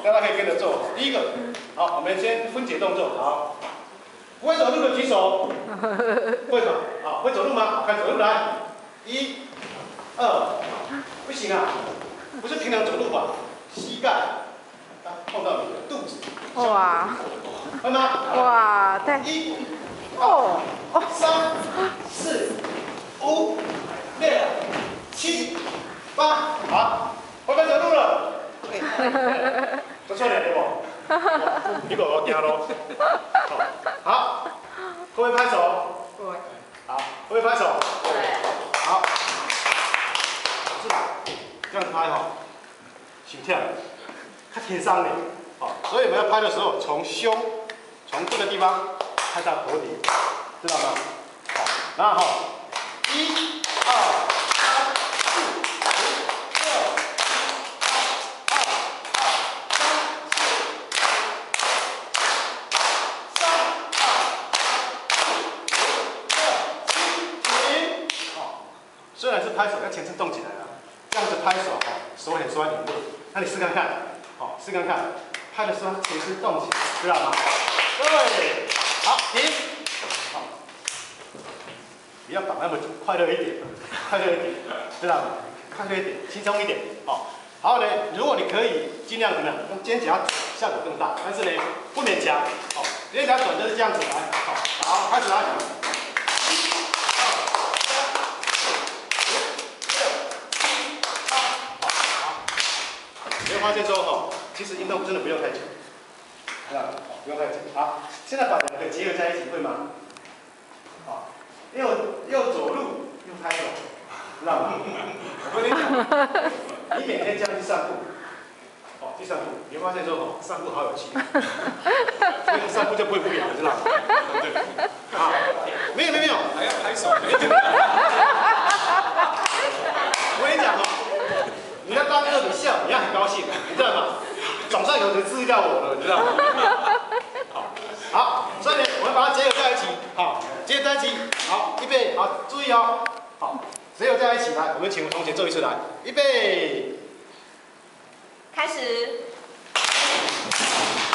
大家可以跟着做。第一个，好，我们先分解动作。好，不会走路的举手。会吗？好，会走路吗？好，看走路来。1、2，不行啊，不是平常走路吧？膝盖碰到你的肚子。 哇！ 会吗？ 哇，对。 1、2、3、4、5、6、7、8，好，会不会走路了？不错点对不？你给我惊咯。好，会不会拍手？会。好，会不会拍手？会。好，是吧？这样子拍哈，心跳较轻松点。好，所以我们要拍的时候，从胸，从这个地方拍到头顶，知道吗？好，然后1、2、3、4、5、6、7、8、虽然是拍手，要全身动起来了。这样子拍手，手很酸很累。那你试看看，好，试看看，拍的时候全身动起来，知道吗？对，好，停，好，不要绑那么紧，快乐一点，快乐一点，知道吗？快乐一点，轻松一点，好。然后呢，如果你可以尽量怎么样，用肩胛效果更大，但是呢，不勉强，好，肩胛转就是这样子来，好，开始来。你会发现说哈，其实运动真的不用太久，知道吗？不用太久。好，现在把两个结合在一起，会吗？好，又走路又拍手，知道吗？我跟你讲，你每天这样去散步，哦，去散步，你会发现说哦，散步好有趣，所以散步就不会无聊，知道吗？对。啊，没有，还要拍手。我跟你讲哦。你要当个你笑，你要很高兴，你知道吗？总算有人注意到我了，你知道吗？好，所以呢，我们把它结合在一起，好，结合在一起，好，预备，好，注意哦，好，结合在一起，来，我们请同学做一次，来，预备， 开始。